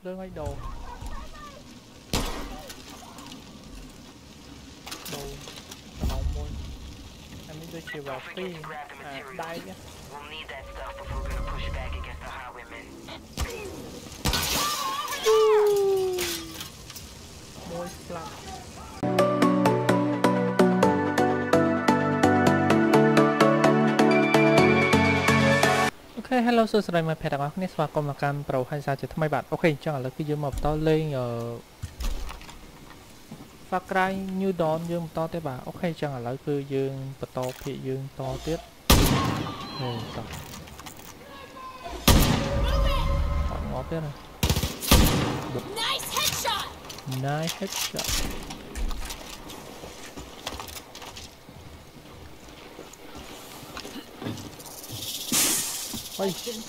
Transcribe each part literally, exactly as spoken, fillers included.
lương ấy đồ đồ nóng môi anh mới đưa chiều vào phi à đai chứ môi flap ok hello សួស្តីមកភេទទាំងអស់គ្នាស្វាគមន៍មកកាន់ Pro ហើយសារជាថ្មីបាទអូខេអញ្ចឹងឥឡូវគឺយើងមកបន្តលេងអឺ Far Cry New Dawn យើងបន្តទេបាទអូខេអញ្ចឹងឥឡូវគឺយើងបន្តភាគយើងតទៀតអូតោះអត់មកទៀតណា Nice headshot Nice headshot Ôi.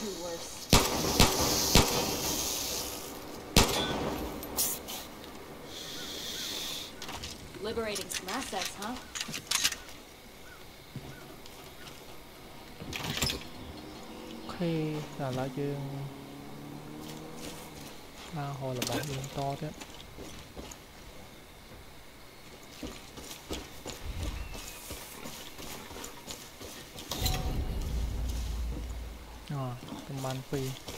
Liberating some assets, huh? Khi là lá dương ba hồi là bạn dương to thế à tầm ban phi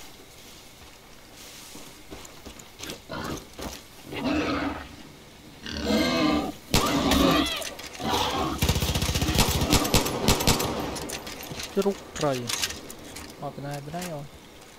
rút rồi ở bên này bên đây rồi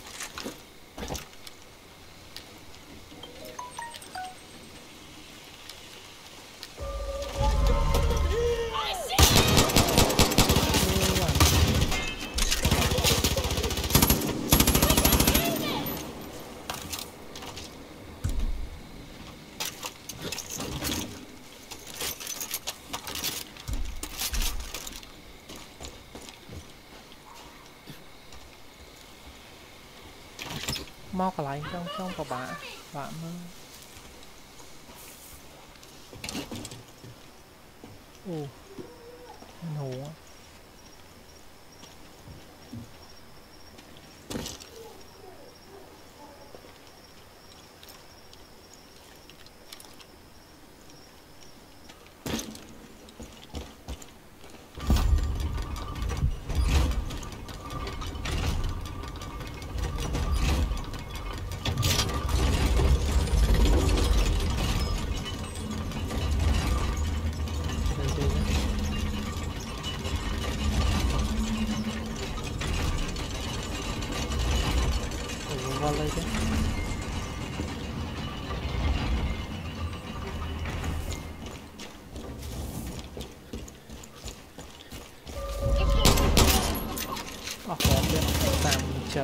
mau cả lại trong trong của bạn bạn ồ nổ lên chứ à có biết tạm chật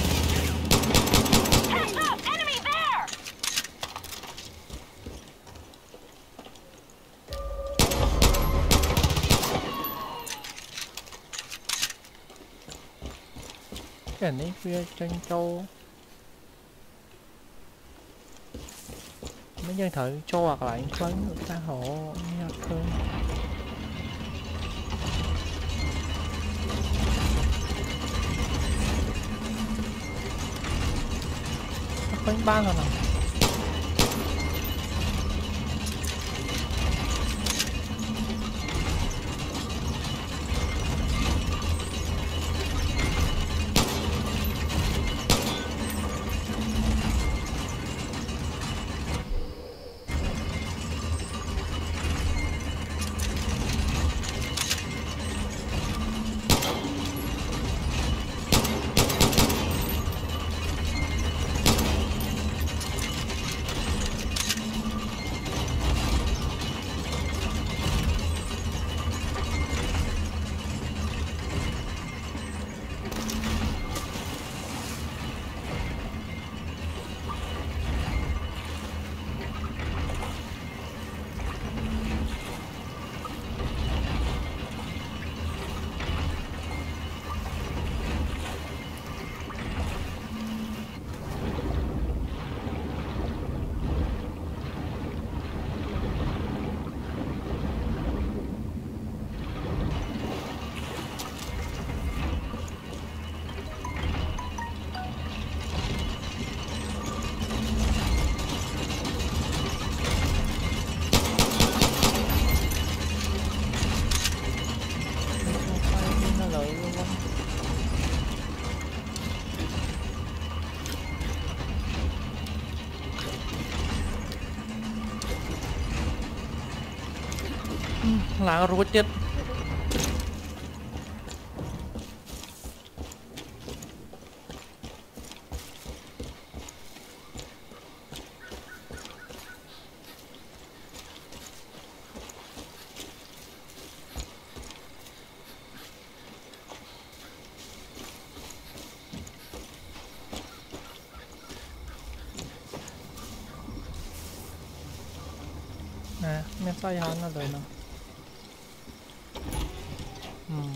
cái này phía tranh châu mấy nhân thử cho hoặc lại phấn người ta hộ nha thương phấn ba rồi nè ឡើងរួចទៀតណាមានស្អីហើយនៅលើនោះហឹម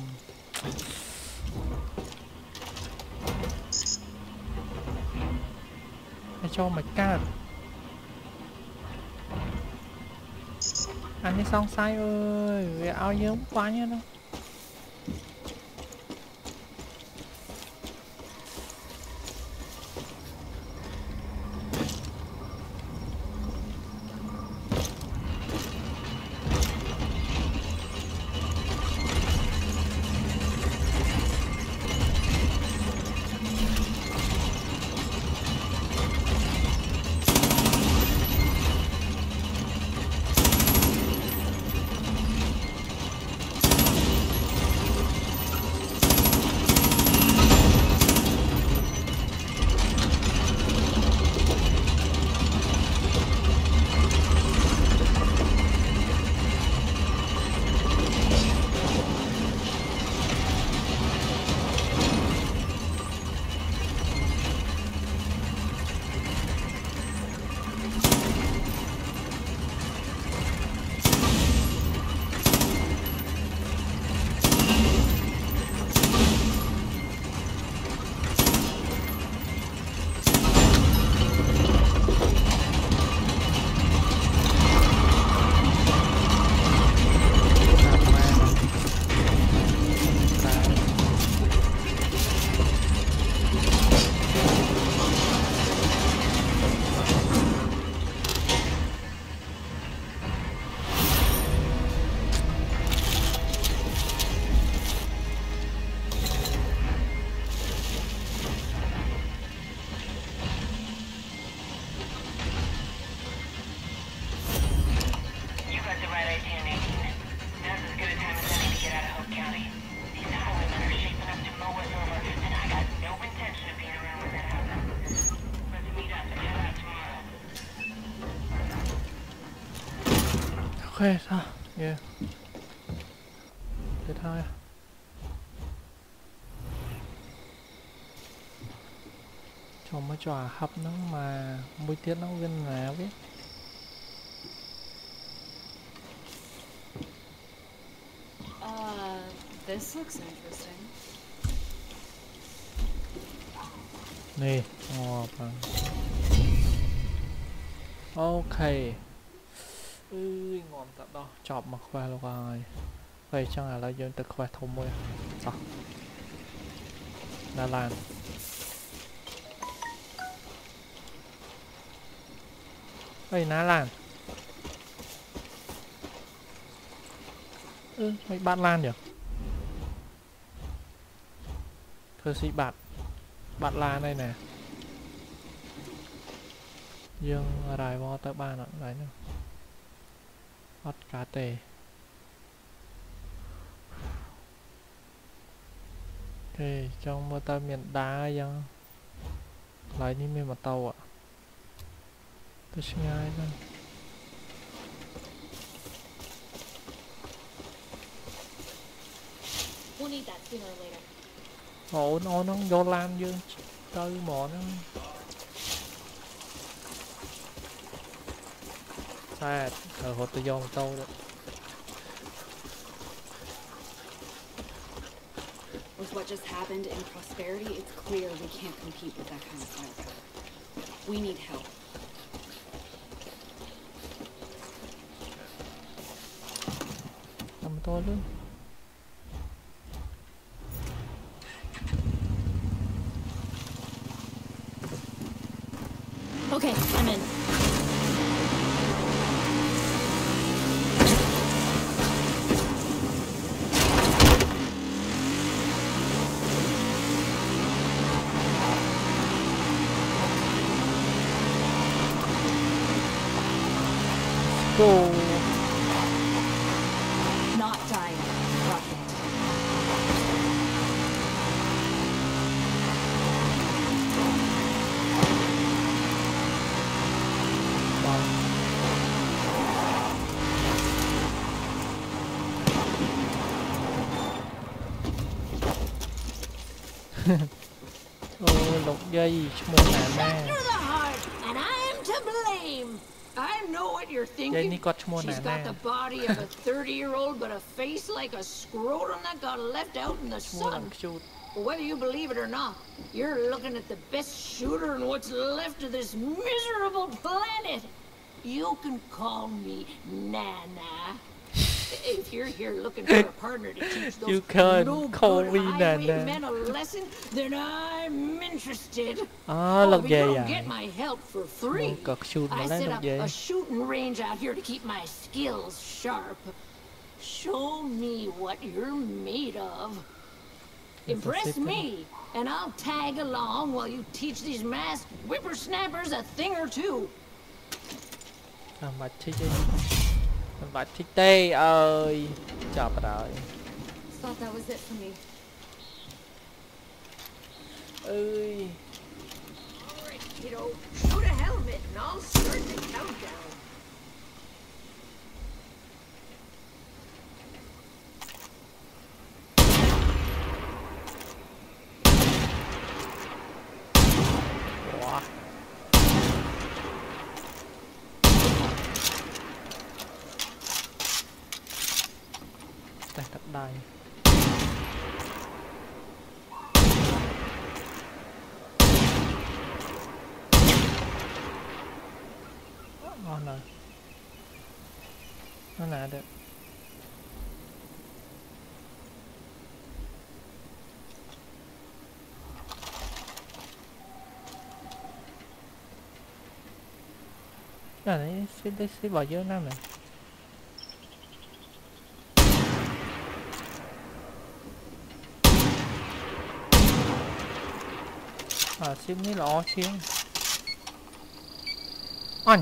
ឲ្យចូលមកកើតអានេះសង្ស័យអើយវាឲ្យយើងបាញ់ហ្នឹង Okay, thôi, yeah. Thế thôi. Cho mấy trò hấp nó mà mùi tiết nó gần nào biết. Uh, this looks interesting. Nè, oh, ok. Ui, ngon thật đó, chọc mà khoe luôn rồi. Vậy chẳng là lấy dân từ khoe thông môi. Đó. Đà Lạt. Ê, Ná Lan. Ừ, mấy bạn Lan nhỉ? Thưa sĩ bạn. Bạn Lan đây nè. Dương rài vô tới ba nặng đấy nữa. Hot cá tê. Ok, trong mô tơ miền đá dân. Lấy đi miền mặt tàu ạ. Tôi xin ngay lên. We'll need that sooner or later. Ồ, nó nó vô lan dương chơi mỏ nó. Sad, ở hột tôi vô tàu đấy. With what just happened in Prosperity, it's clear we can't compete with that kind of firepower. We need help. Làm to luôn. Okay, I'm in. Go. អូលោកយាយឈ្មោះណាណា After the heart, and I'm to blame. I know what you're យាយ thinking. នេះគាត់ឈ្មោះណា She's ណា got the body of a thirty-year-old, but a face like a scrotum that got left out in the ឈ្មោះឡើង sun. ខ្ជូត But whether you believe it or not, you're looking at the best shooter in what's left of this miserable planet. You can call me Nana. If you're here looking for a partner to teach those You can no call good me highway Nana. men a lesson, then I'm interested. អូ Oh, លោក but យាយ you ហើ don't យ get my help for ឈ្មោះ free. ក៏ខ្ជូតមក I ដែរ set លោក up យាយ a shooting range out here to keep my skills sharp. Show me what you're made of. Impress second. me, and I'll tag along while you teach these masked whippersnappers a thing or two. ចាំបាច់ឈិចទេចាំបាច់ឈិចទេអើយចាប់ហើយ Thought that was it for me. អើយ All right, kiddo, shoot a helmet, and I'll start the countdown. Wow. Đặt đài. Ngon rồi. Nó nè được. Cái này sẽ sẽ sẽ bỏ vô năm này. À sim ní lọ sim. Anh.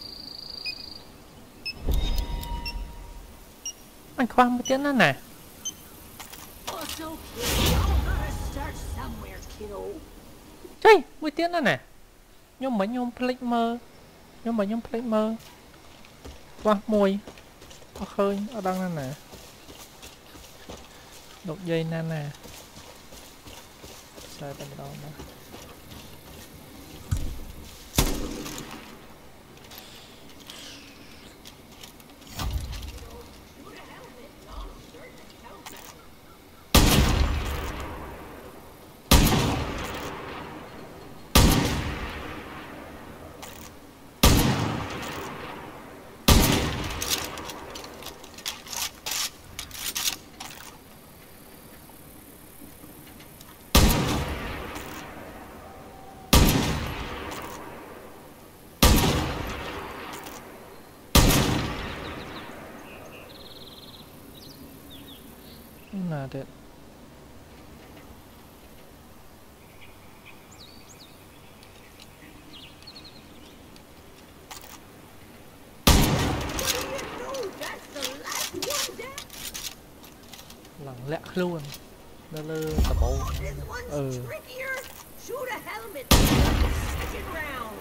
Anh khoan một tiếng nữa nè. Oh, it's okay. Y'all gotta start somewhere, kiddo. Chơi, một tiếng nữa nè. Nhưng mà nhôm plek mơ. Nhưng mà nhôm plek mơ. Qua mùi. Có khơi ở đâu nè nè. Đột dây nè nè. Sao bên đó nè. Not it. Lặng lẽ luôn. Lơ lơ tập bộ. Ừ. Shoot a helmet. Second round.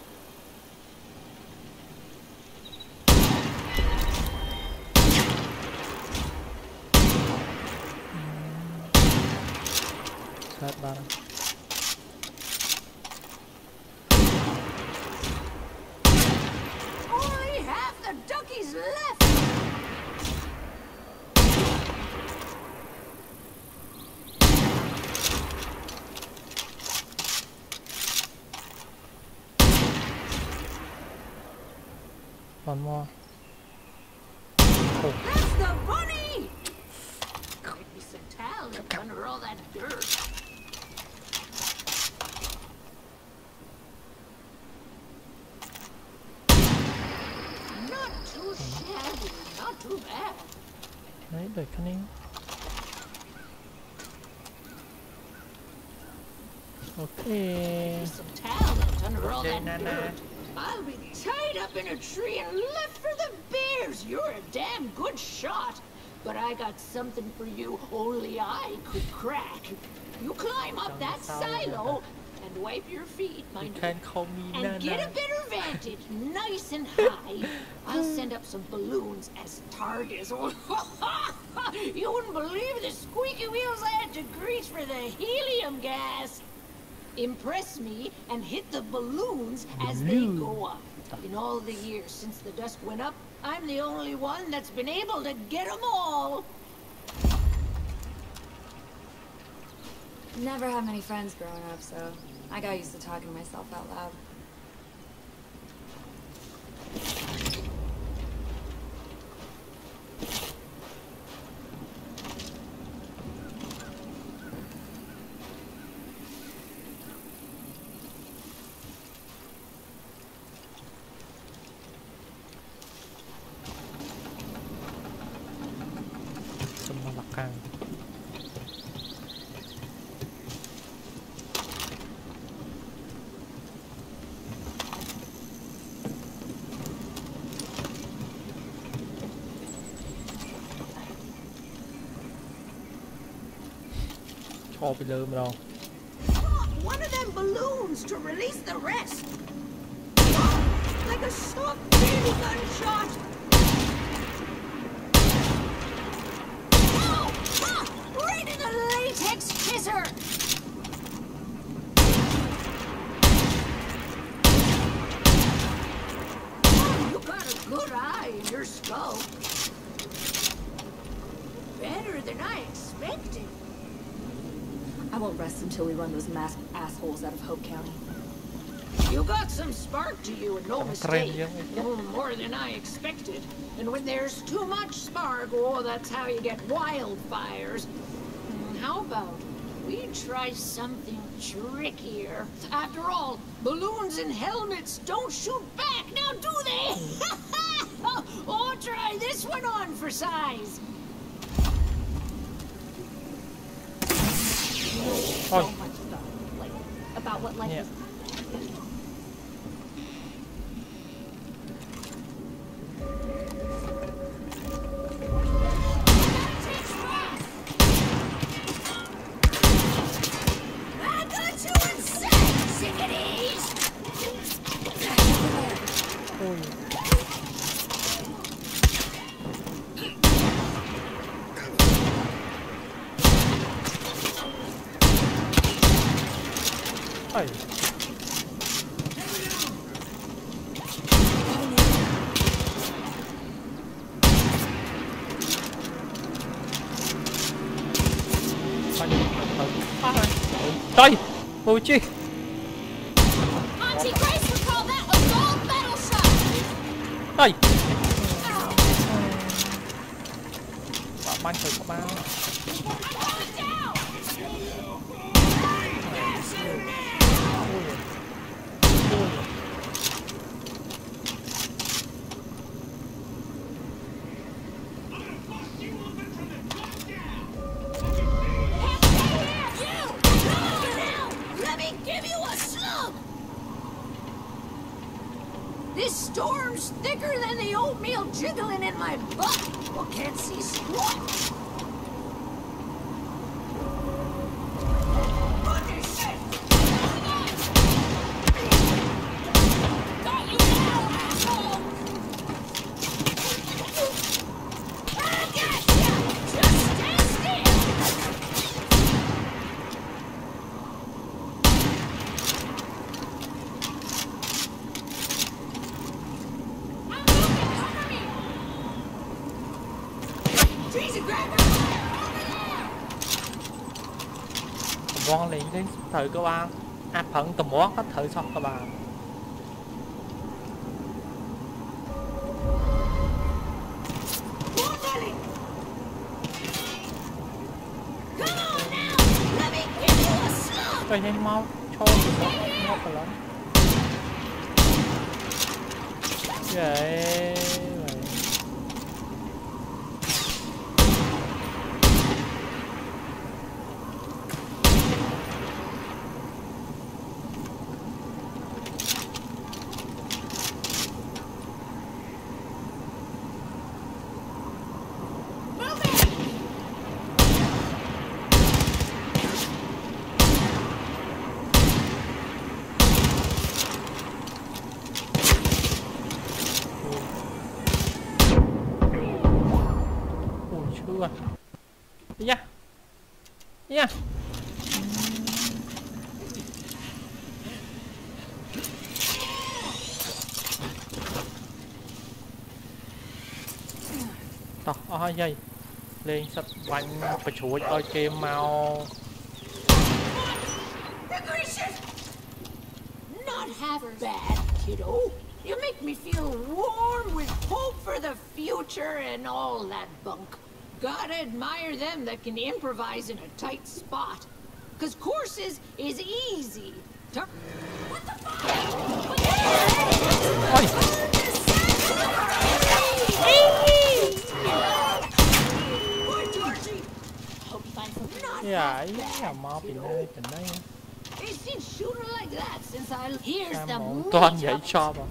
Sát ba. Only half the duckies left. One more. That's the bunny. Might be some talent under all that dirt. Not too shabby, not too bad. Đấy, đợi khăn ninh. Okay. Some talent under all Okay, that Nana. dirt. I'll be tied up in a tree and left for the bears. You're a damn good shot. But I got something for you only I could crack. You climb up that silo and wipe your feet, You mind you. can call me And get a Nana. better plant it nice and high, I'll send up some balloons as targets. You wouldn't believe the squeaky wheels I had to grease for the helium gas. Impress me and hit the balloons as they go up. In all the years since the dust went up, I'm the only one that's been able to get them all. Never had many friends growing up, so I got used to talking to myself out loud. Semua belakang. Choไปเลยมาลอง One of them balloons to release the rest. Like a soft baby gunshot. Oh, ah, right in the latex kisser. Oh, you got a good eye in your skull. Better than I expected. I won't rest until we run those masked assholes out of Hope County. You got some spark to you, and no mistake. Oh, more than I expected. And when there's too much spark, oh, that's how you get wildfires. How about we try something trickier? After all, balloons and helmets don't shoot back, now do they? Oh, try this one on for size. So much stuff, like, about what life Yeah. is. I got you inside, sickities! Ôi. Trời, ôi chi. Auntie Grace would call that a gold medal shot. Ôi. Bạn bắn thử các bạn. This storm's thicker than the oatmeal jiggling in my butt. Well, can't see squat. Got you now, asshole. I got ya. Just stay still. Con liền đi thử các bạn. À phận tùm món có thử xong các bạn. Rồi nhanh mau cho tụi nó ngót vào lắm. Vậy mà dạ dạ tao ở dây lên sắp bánh phải chuối ơi kem màu Not half bad, kiddo. You make me feel warm with hope for the future and all that bunk. Gotta admire them that can improvise in a tight spot. Cause courses is easy. Tur- what the fuck? ôi Poor Georgie. Hope you find something not dạ half ấy bad, là mò bị kiddo. nơi tình đấy Ain't seen shooter like that since I. Here's cam the món meat toàn of vậy it. cho vào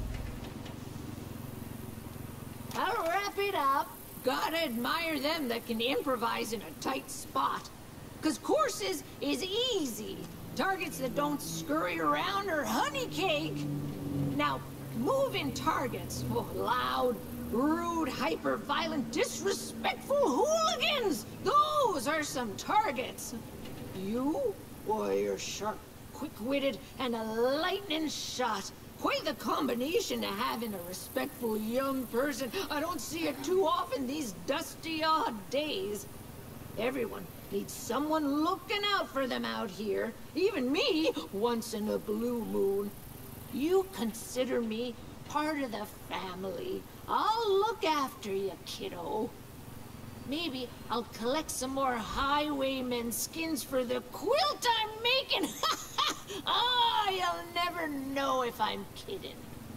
I'll wrap it up. Gotta admire them that can improvise in a tight spot. Cause courses is easy. Targets that don't scurry around are honey cake. Now, moving targets. Oh, loud, rude, hyper-violent, disrespectful hooligans. Those are some targets. You? Boy, you're sharp, quick-witted, and a lightning shot. Quite the combination to have in a respectful young person. I don't see it too often these dusty odd days. Everyone needs someone looking out for them out here. Even me, once in a blue moon. You consider me part of the family. I'll look after you, kiddo. Maybe I'll collect some more highwaymen skins for the quilt I'm making. Ah, you'll never know if I'm kidding.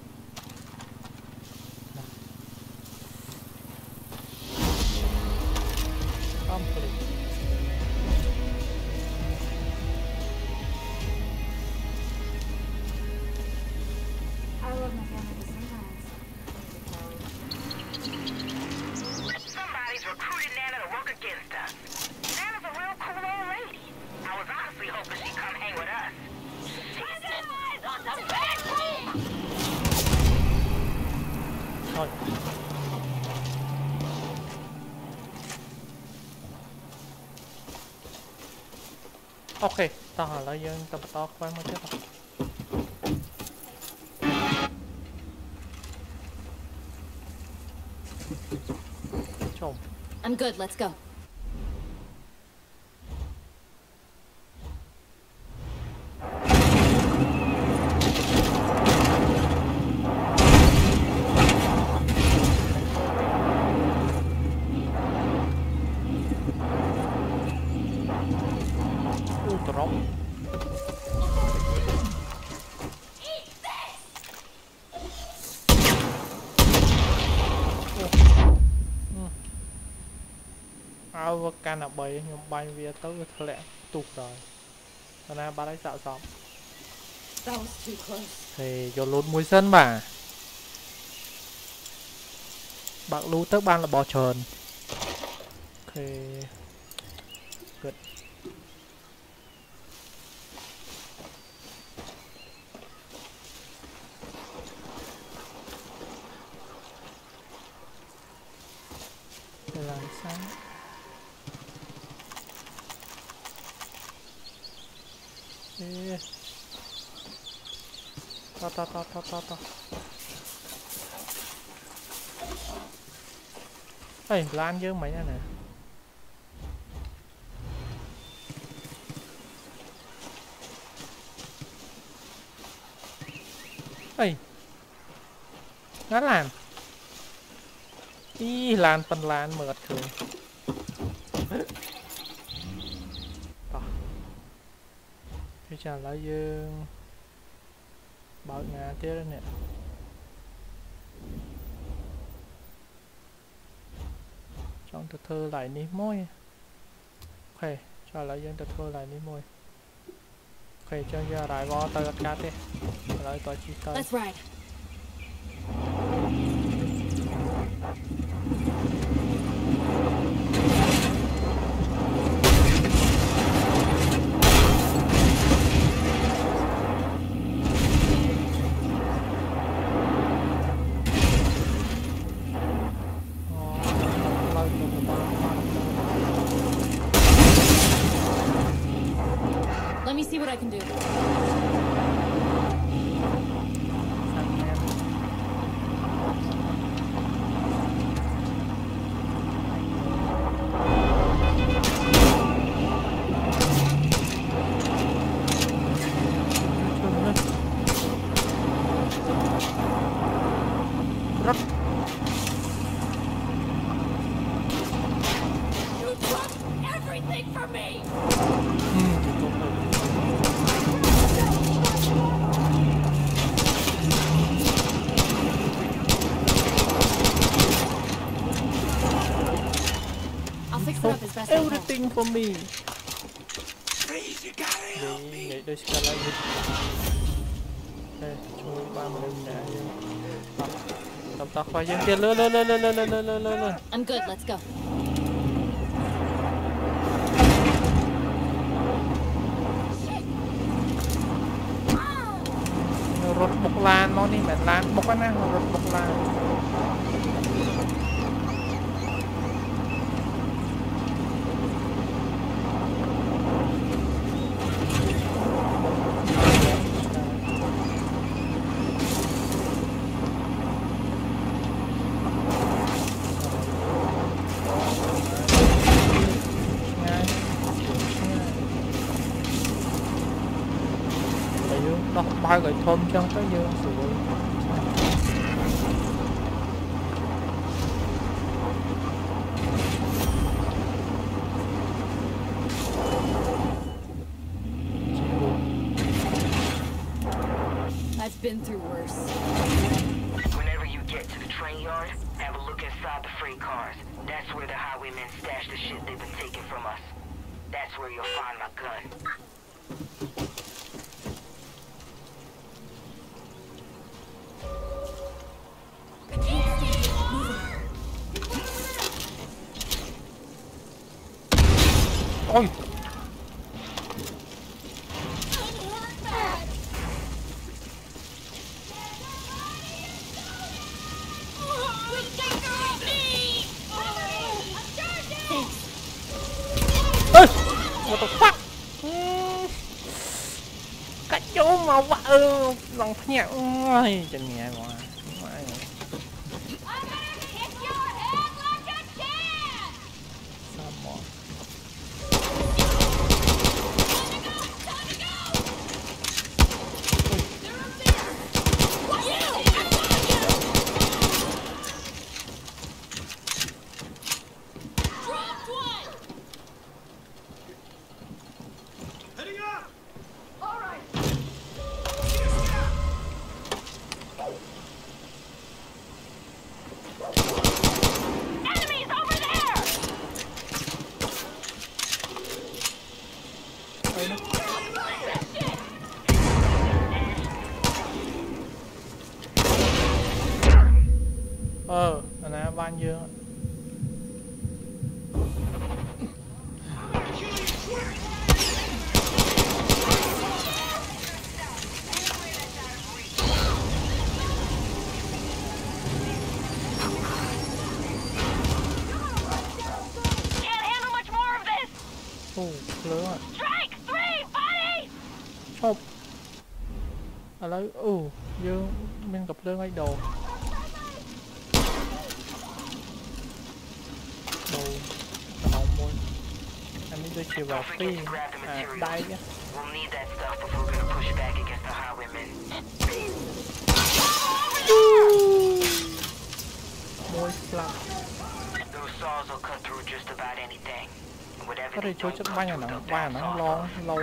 complete I love my family the same times. Somebody's recruited Nana to work against us. Nana's a real cool old lady. I was honestly hoping she'd come hang with us. She's eyes on the back room! thôi ok tao hỏi lại dân tao to quay mới chết rồi chồng I'm good, let's go. u drop áo can là bầy nhưng bay về tới thật lẹ tụt rồi cho nên ba lấy dạo xong That was too close. thì cho lút mũi sân bà bạn lú tới ban là bò tròn thì good đây là sáng Ê. To to to to to to ê lan với mấy nè ê nó làm ý lan phân lan mượt thường thì chào lại dương bảo nhà tiếp đó nè trong từ thơ lại ní môi ok cho lại dương từ thơ lại ní môi ok cho giờ đại võ tới gắt cát đi lại tôi chỉ tới Let's ride. Ờ, lâu rồi mà ba see what I can do. You took everything from me! I'll fix it up as best I can. Everything for me. Đi để đôi ska lại dịch. Đây, chui ba mươi lăm nè. Tập tập khoai dân tiền lơ lơ lơ lơ lơ lơ lơ lơ lơ. I'm good, let's go. Rốt bốc lan nó đi mẹ lan bốc á nè, rốt bốc lan. Nó bao gửi thơm chân tới dương sủi. I've been through worse. Whenever you get to the train yard, have a look inside the freight cars. That's where the highwaymen stash the shit they've been taking from us. That's where you'll find my gun. Ôi. Ê, what the fuck? Cái chỗ mà vợ lòng nhẹ ơi, chân nhẹ quá. Ờ, hồi nãy bao nhiêu? Ồ, lớn à. Chộp. À lấy, ồ, dương mình gặp lương ấy đồ. Đồ, hồng môi. Anh đi đưa chiều vào phi, à, đai chứ. Môi slap. Có thể chối chất banh ở nắng, bay ở nắng lo, lâu.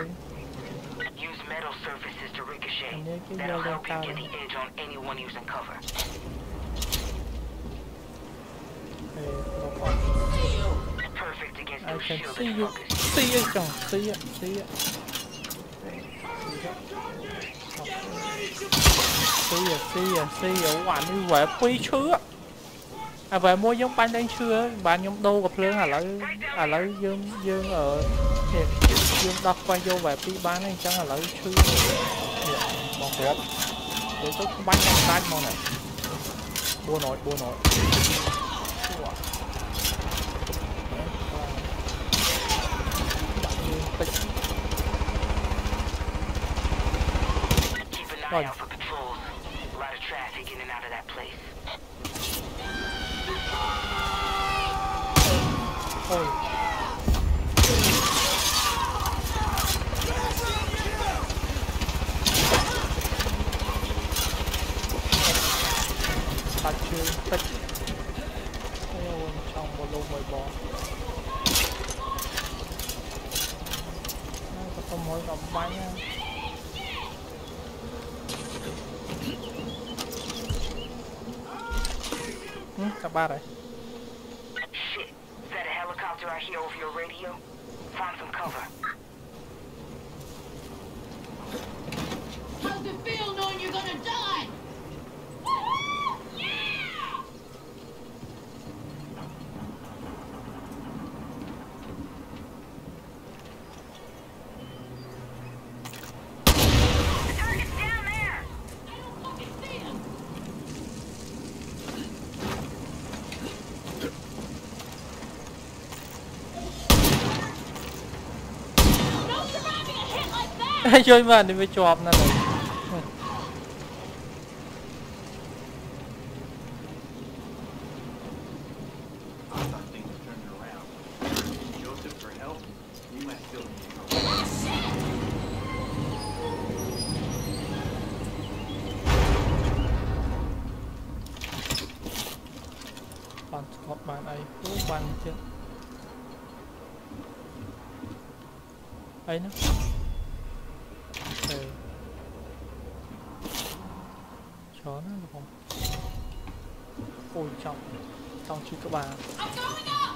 Anh nhớ cái dơ lên cao này. I can see you, see it chồng, see it, see it. See it, see it, see it, quản đi về quý chưa. À về mua giống bánh đang chưa, bạn nhóm đô gặp lương à lấy, à lấy dương dương ở dương đọc quay vô về pi bán anh chẳng là lấy chưa. Một hộp, để tốt bánh đang tách món này. Bua nổi, bua nổi. eye out for patrols. A lot of traffic in and out of that place. Ôi. Tạch chưa tích. Ôi, xong một lô mười bò. Có tao mới gặp bánh nha. Ừ, cả ba rồi. Shit, is that a helicopter I hear over your radio? Find some cover. How's it feel knowing you're gonna die? The target's down there! I don't fucking see him. No surviving a hit like that! Chơi mà đi với chọp nè. Bạn có bạn ấy, ủa bạn chứ. Ấy nó. Ừ. Chó nó là không. Ôi trọng. Xong chứ các bạn. I'm going up!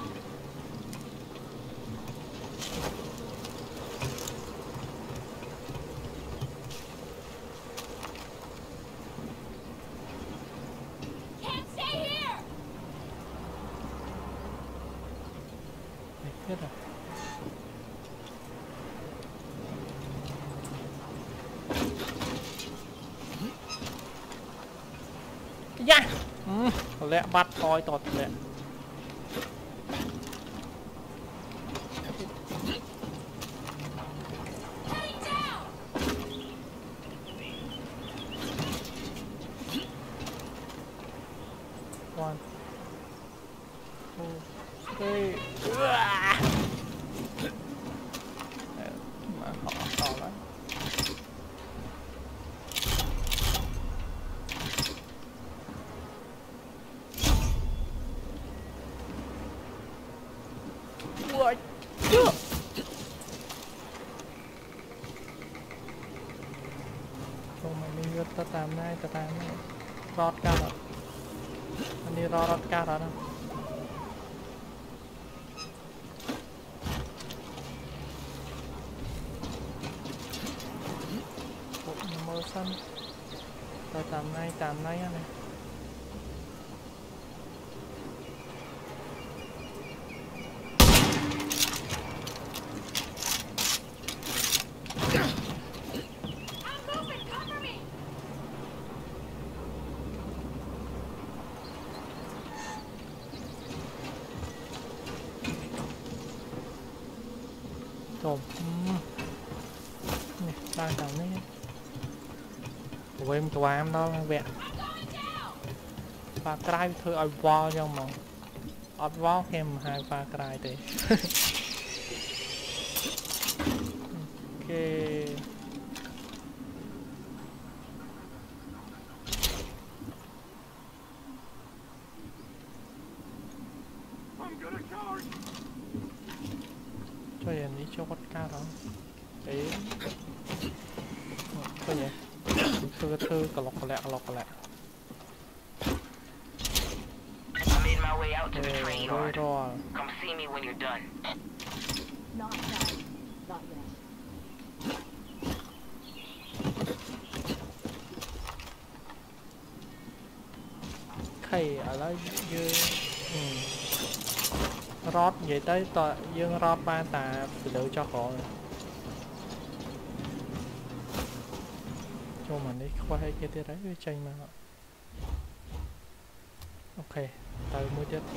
Can't stay here! Mày biết rồi. Dạ. Ừ, có lẽ bắt thôi tọt lẹ. Heading down! One. Two. Three. Uah. Mà họ to lắm. Ui, chưa. Thôi mà mình ta tạm này, ta tạm này. Rót cao rồi. Anh đi rót rót cao rồi đó. Một màu xanh. Rồi tạm này, tạm này này. I'm moving! Cover me! Trộm. Nè, đang tạm này. Ủa em tụi em đó vẹn. I'm going down! Và cái thôi ở vo cho mà. Ở vo em hai và cái đấy. Ok. Cho em đi cho con ca đó. Đấy. Thôi nhỉ. Thư thư cà lọc cà lẹ cà lọc cà lẹ. I made my way out to the train Rồi yard. rồi. Come see me when you're done. Not done. Not yet. Khay ở đó dư. Ừ. Rót vậy tới tòa dương rót ba tà phụ nữ cho họ. Cho mình đi qua hai cái đấy với tranh mà. Ok, tới mua tiếp.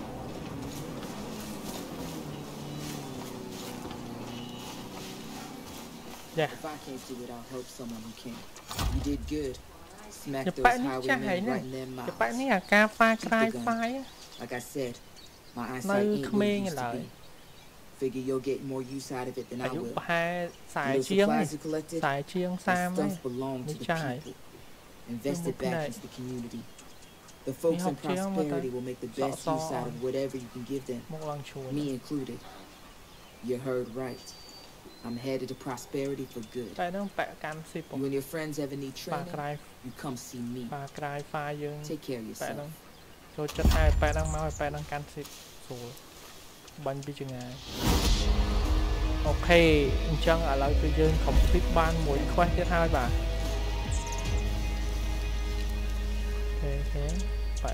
Yeah. If I can't do it, I'll help someone who can. You did good. Smack จะ those ប៉ាក់នេះចាស់ហើយ highwaymen ណា right in their จะប៉ាក់ mouths. នេះអាការ fire cry fire Like I said, my នៅ eyesight ain't ក្មេង what it used ឡើយ to be. Figure you'll get more use out of it than អា I យុ will. ប្រហែលខ្សែ And those ជាង supplies you collected, ខ្សែជាង that សាម stuff belong to the Đi chai. people. Invest it back Này. into the community. The folks in học chưa mà ta- prosperity will make the Sợ best so. use out of whatever you can give them, មកឡើងជួន me included. You heard right. I'm headed to prosperity for good. តែនឹងប៉ាក់កាន់ស៊ីព You and your friends ever need ប៉ា training, ក្រៃ you come see me. ប៉ាក្រៃ fire យើង Take care of ប៉ានឹង yourself. ចូលចិត្តហើយប៉ានឹងមកឲ្យប៉ានឹងកាន់ស៊ីស្រួលបាញ់ពីចងាយអូខេអញ្ចឹងឥឡូវគឺយើង complete បានមួយ quest ទៀតហើយបាទអូខេប៉ា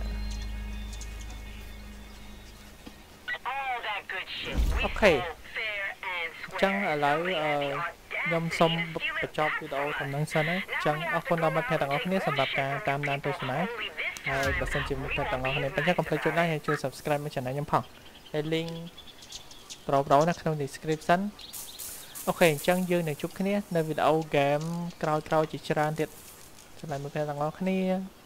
All that good shit. We Okay. fought fair and អញ្ចឹង square. ឥឡូវ We អឺ had the ខ្ញុំ audacity សូម and បញ្ចប់វីដេអូតាមនឹងសិនណាអញ្ចឹងអរគុណដល់មិត្តភ័ក្តិទាំងអស់គ្នាសម្រាប់ការតាមដានទស្សនា ហើយបើសិនជាមិត្តភ័ក្តិទាំងអស់គ្នាពេញចិត្តកុំភ្លេចចុច like ហើយជួយ subscribe មក channel ខ្ញុំផងហើយ link ប្រូប្រូនៅក្នុង description អូខេអញ្ចឹងយើងនឹងជួបគ្នានៅវីដេអូ game ក្រោយៗជាច្រើនទៀតសម្រាប់មិត្តភ័ក្តិទាំងអស់គ្នា